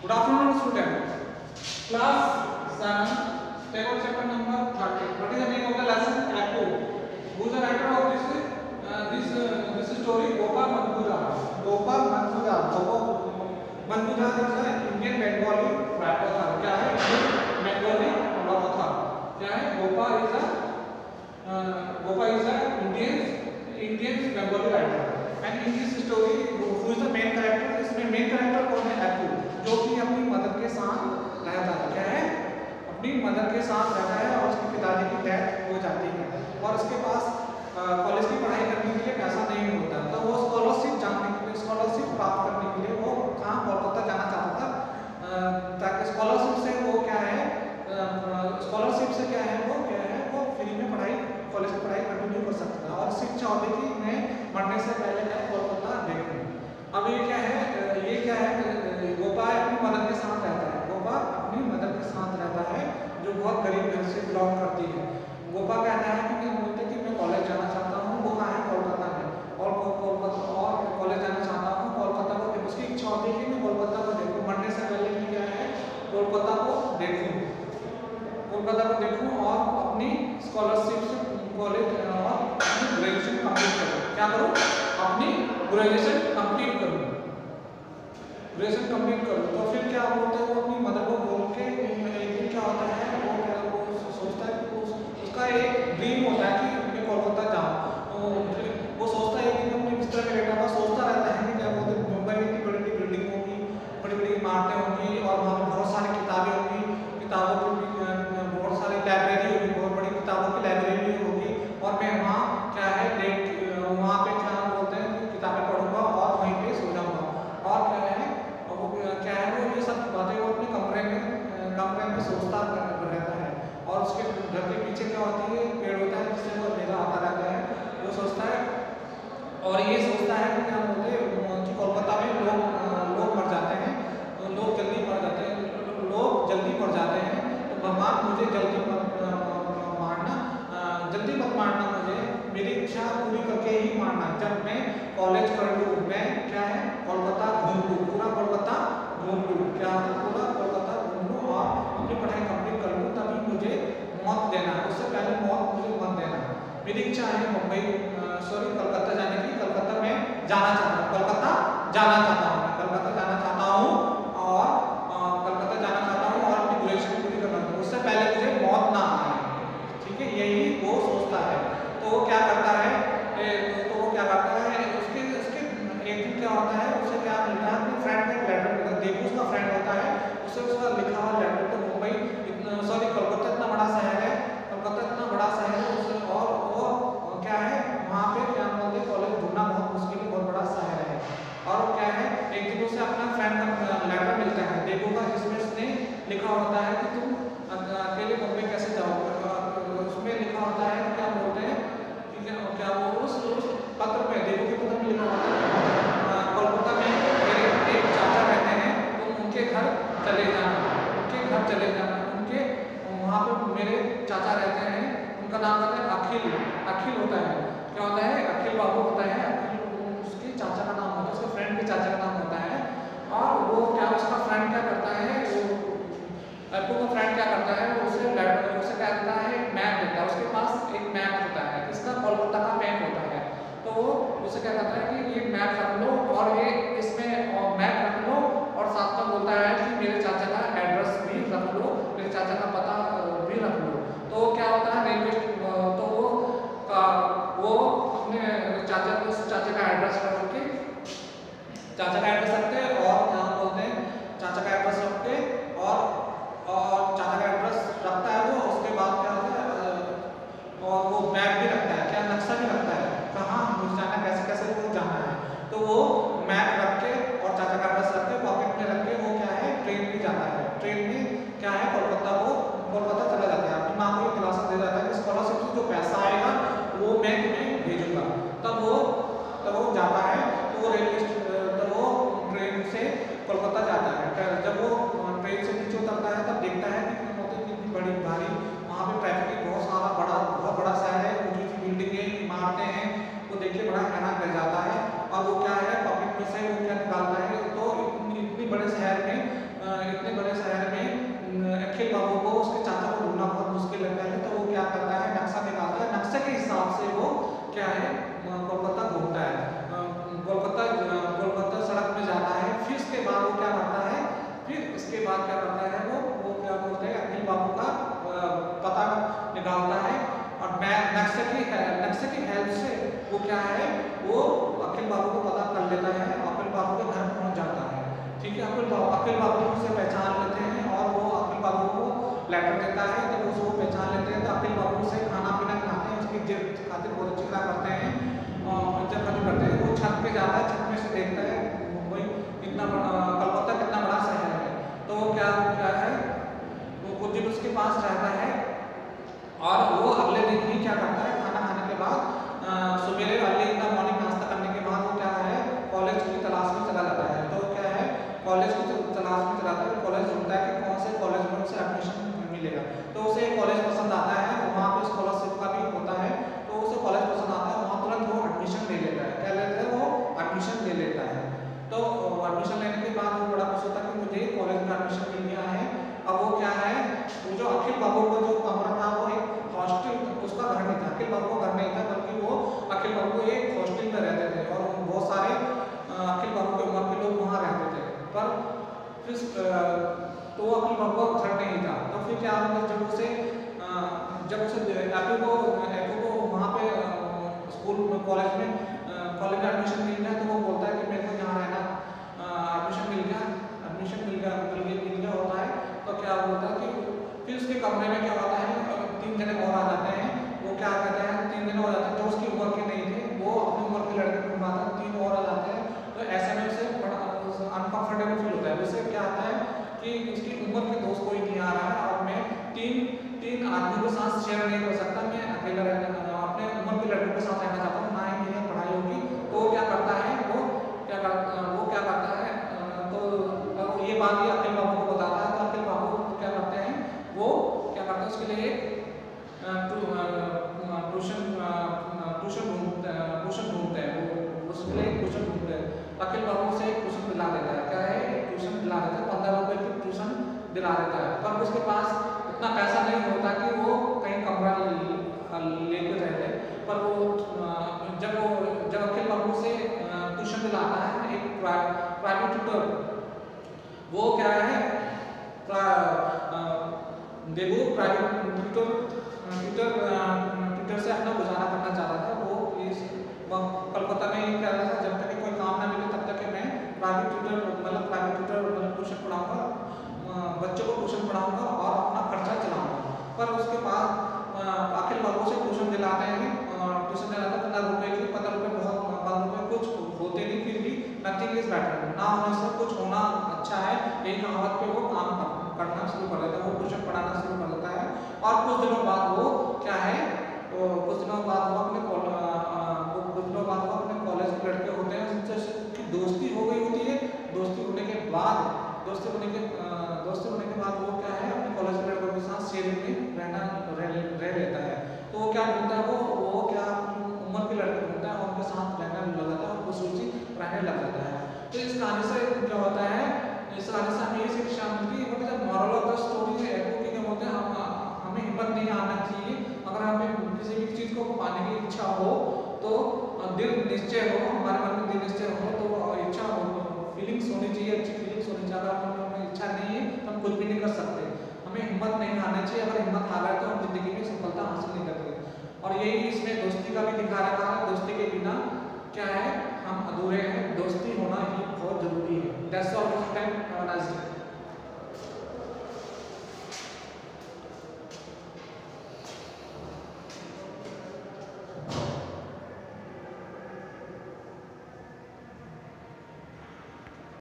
Good afternoon, students. Class 7, take on chapter number 30. What is the name of the lesson? Echo. Who is the writer of this story? Gopal Manpura. Gopal Manpura. Gopal Manpura is an Indian Bengali writer. क्या है? Indian Bengali author. क्या है? Gopal is a Indian Bengali writer. And in this story, who is the main character? इसमें main character कौन है? Echo. जो कि अपनी मदर के साथ रहता है। क्या है? अपनी मदर के साथ रहता है और उसके पिताजी की डेथ हो जाती है और उसके पास कॉलेज की पढ़ाई करने के लिए पैसा नहीं होता, तो वो स्कॉलरशिप प्राप्त करने के लिए वो कहाँ कोलकाता जाना चाहता था, ताकि स्कॉलरशिप से वो क्या है वो फ्री में पढ़ाई कॉलेज की पढ़ाई कंटिन्यू कर सकता था और शिक्षा होती कि मैं मरने से पहले मैं कोलकाता देखूँ। अब ये क्या है गोपाल अपनी मदर के साथ रहता है। गोपाल अपनी मदर के साथ रहता है जो बहुत गरीब घर से बिलोंग करती है। गोपाल कहता है कि बोलते कि मैं कॉलेज जाना चाहता हूँ, वो कहाँ है? कोलकाता में। और कॉलेज जाना चाहता हूँ, कोलकाता को उसकी इच्छा होती है कि मैं कोलकाता को देखूँ, मरने से पहले कि क्या है कोलकाता को देखूँ और अपनी स्कॉलरशिप से कॉलेज और अपनी ग्रेजुएशन कंप्लीट करूँ। क्या करूँ? अपनी ग्रेजुएशन कंप्लीट करूँ। तो फिर क्या बोलते हैं वो अपनी मदर को बोल के एक दिन क्या होता है वो सोचता है कि उसका एक ड्रीम होता है कि मैं कोलकाता जाऊँ। वो सोचता है कि अपने बिस्तर में लेटा हुआ सोचता रहता है कि क्या बोलते हैं मुंबई में इतनी बड़ी बिल्डिंग होगी, बड़ी इमारतें होंगी और वहाँ पर बहुत सारी किताबें होंगी, किताबों की बहुत सारी लाइब्रेरी होगी, बहुत बड़ी किताबों की लाइब्रेरी होगी और मैं वहाँ क्या है वहाँ पे क्या बोलते हैं किताबें पढ़ूंगा और वहीं पे सो जाऊँगा। और क्या है वो ये सब बातें वो अपने कमरे में सोचता रहता है और उसके घर के पीछे क्या होती है पेड़ होता है जिससे वो अंधेरा आता रहता है। वो सोचता है और ये सोचता है कि क्या बोलते हैं कि कोलकाता में लोग मर जाते हैं, लोग जल्दी मर जाते हैं, तो भगवान मुझे जल्दी मत मारना, मुझे मेरी इच्छा पूरी करके ही मारना। जब मैं कॉलेज कर लूँ, मैं क्या है कोलकाता घूम लूँ, पूरा कोलकाता घूम लूँ, पूरा कोलकाता घूम लूँ और अपनी पढ़ाई कंप्लीट कर लूँ, तभी मुझे मौत देना, उससे पहले मुझे मत देना। मेरी इच्छा है कलकत्ता जाने की। कलकत्ता में जाना चाहता हूँ, कलकत्ता जाना चाहता हूँ और अपनी ग्रेजुएशन पूरी करना चाहता हूँ, उससे पहले मुझे मौत ना आए। ठीक है, यही वो सोचता है। तो वो क्या करता है उसके एक दिन क्या होता है, उसे क्या मिलता है अपने फ्रेंड का एक लेटर मिलता है। देखो उसका फ्रेंड होता है, उसे उसका लिखा हुआ लेटर। तो कोलकाता इतना बड़ा शहर है उसे और वो क्या है वहाँ पे क्या बोलते हैं कॉलेज ढूंढना बहुत मुश्किल है, बहुत बड़ा शहर है। और क्या है एक दिन उसे अपना फ्रेंड का लेटर मिलता है देखो का, जिसमें उसने लिखा होता है कि तुम अकेले बॉम्बे कैसे जाओगे। उसमें लिखा होता है क्या बोलते हैं क्या वो उस पत्र में देखो के पत्र में लिखा होता है कोलकाता में मेरे एक चाचा रहते हैं, तुम उनके घर चले जाना। उनके वहाँ पे मेरे चाचा रहते हैं, उनका नाम होता है अखिल होता है। क्या होता है? अखिल बाबू होता है। उसके चाचा का नाम होता है, उसके फ्रेंड के चाचा का नाम होता है। और वो क्या उसका फ्रेंड क्या करता है, अप्पू का फ्रेंड क्या करता है, उसे क्या करता है एक मैप देता है। उसके पास एक मैप होता है, इसका कोलकाता का मैप होता है। तो वो उसे क्या करता है कि ये मैप रख लो और ये इसमें मैप रख लो और साथ में बोलता है कि मेरे चाचा का एड्रेस भी रख लो, मेरे चाचा का पता भी रख लो। तो क्या होता है तो वो अपने चाचा का एड्रेस रखते हैं और क्या बोलते हैं चाचा का एड्रेस रख के और चाचा का एड्रेस रखता है वो। उसके बाद क्या होता है और वो मैप भी रखता है, क्या नक्शा भी रखता है कहाँ मुझे जाना, कैसे वो जाना है। तो वो मैप नक्शे के हिसाब से वो क्या है कोलकाता घूमता है। कोलकाता सड़क में जाता है। फिर इसके बाद वो क्या करता है, फिर इसके बाद क्या करता है वो क्या बोलते हैं अखिल बाबू का पता निकालता है और नक्शे की हेल्प से वो क्या है वो अखिल बाबू को पता कर लेता है, अखिल बाबू के घर पहुंच जाता है। ठीक है, अखिल बाबू से पहचान लेते हैं और वो अखिल बाबू को लेटर देता है। जब उसको पहचान लेते हैं तो अखिल बाबू से खाना पीना खिलाते हैं, उसकी इज्जत खातिर बहुत अच्छी तरह करते हैं, इज्जत खातिर करते हैं। वो छत पे जाता है, छत में से देखता है मुंबई कितना कलकत्ता कितना बड़ा शहर है। तो क्या है वो कुछ दिन उसके पास रहता है और वो अगले दिन ही क्या करता है, खाना खाने के बाद सवेरे अर्ली इन द मॉर्निंग नाश्ता करने के बाद वो क्या है कॉलेज की तलाश में चला जाता है। तो क्या है कॉलेज की तलाश में चला जाता है, कॉलेज ढूंढता है कि कौन से कॉलेज में उसे एडमिशन मिलेगा। तो उसे कॉलेज पसंद आता है, वहाँ पे स्कॉलरशिप का भी होता है, तो उसे कॉलेज पसंद आता है, वहाँ तुरंत वो एडमिशन ले लेता है। क्या लेता है वो एडमिशन ले लेता है। तो एडमिशन लेने के बाद वो बड़ा खुश होता है कि मुझे कॉलेज में एडमिशन मिल गया है। अब वो क्या है वो जो अखिल बाबू का जो कमरा था वो एक हॉस्टल, उसका घर नहीं था, अखिल बाबू का घर नहीं था, बल्कि वो अखिल बाबू एक हॉस्टल में रहते थे और बहुत सारे अखिल बाबू के उम्र के लोग वहाँ रहते थे। पर फिर तो अखिल बाबू का घर नहीं था। तो फिर क्या होगा जब उसे एपू को वहाँ पे स्कूल कॉलेज में एडमिशन मिल गया, तो वो बोलता है कि मेरे को यहाँ रहना एडमिशन मिल गया होता है। तो क्या होता है कि फिर उसके कमरे में क्या होता है 3 जने और आ जाते हैं। वो क्या कहते हैं 3 जने हो जाते हैं जो उसकी उम्र के नहीं थे, वो अपनी उम्र के लड़के को घुमाता है, 3 और आ जाते हैं। तो ऐसे में उसे बड़ा अनकंफर्टेबल फील होता है। उसे क्या आता है कि उसकी उम्र के दोस्त कोई नहीं आ रहा है और मैं तीन आदमी को साथ शेयर नहीं कर सकता, मैं अकेला अपने उम्र के लड़के के साथ रहना चाहता हूँ, ना ही मेरी पढ़ाई होगी। तो वो क्या करता है तो ये बात ये अखिल बाबू को बताता है। तो अखिल बाबू क्या करते हैं वो क्या करते हैं उसके लिए ट्यूशन ढूंढते हैं, वो उसके लिए ट्यूशन ढूंढते हैं। अखिल बाबू से एक ट्यूशन दिला देता है। क्या है एक ट्यूशन दिला देता है, 15 रुपए की ट्यूशन दिला देता है। पर उसके पास इतना पैसा नहीं होता कि वो कहीं कमरा लेकर रह जाए। पर वो जब अखिल बाबू से ट्यूशन दिलाता है एक प्राइवेट ट्यूटर, वो क्या है देखो प्राइवेट ट्यूटर से अपना गुजारा करना चाहता था। वो कलकत्ता में ये कह रहा था जब तक कोई काम ना मिले तब तक मैं प्राइवेट ट्यूटर ट्यूशन पढ़ाऊंगा, बच्चों को ट्यूशन पढ़ाऊंगा और अपना खर्चा चलाऊंगा। पर उसके बाद अखिल बाबू से ट्यूशन दिलाते हैं, 15 रुपए की, 15 रुपए कुछ होते नहीं, फिर भी नथिंग इज बेटर, ना होने से कुछ होना अच्छा है, यही कहावत पे वो काम करना शुरू कर देता है, वो ट्यूशन पढ़ाना शुरू कर देता है। और कुछ दिनों बाद वो क्या है कुछ दिनों बाद वो अपने कॉलेज के लड़के होते हैं उनसे दोस्ती हो गई होती है। दोस्ती होने के बाद वो क्या है अपने कॉलेज के लड़कों के साथ शेयरिंग में रह लेता है। तो वो क्या ढूंढता है वो क्या उम्र के लड़के ढूंढता है और उनके साथ रहने लग जाता है और खुशी रहने लग जाता है। तो इस कहानी से क्या होता है, इस कहानी से हमें ये शिक्षा मिलती है कि जब moral of the story Apu की क्या होते हैं हमें हिम्मत नहीं आना चाहिए। अगर हमें किसी भी चीज़ को पाने की इच्छा हो तो दिल निश्चय हो, हमारे मन में दिल निश्चय हो तो इच्छा फीलिंग्स होनी चाहिए, अच्छी फीलिंग्स होनी चाहिए। अगर हमें इच्छा नहीं है तो हम कुछ भी नहीं कर सकते। हमें हिम्मत नहीं आना चाहिए, अगर हिम्मत आ गए तो हम जिंदगी में सफलता हासिल नहीं करते। और यही इसमें दोस्ती का भी दिखा रखा है, दोस्ती के बिना क्या है हम अधूरे हैं, दोस्ती होना ही बहुत जरूरी है। That's all.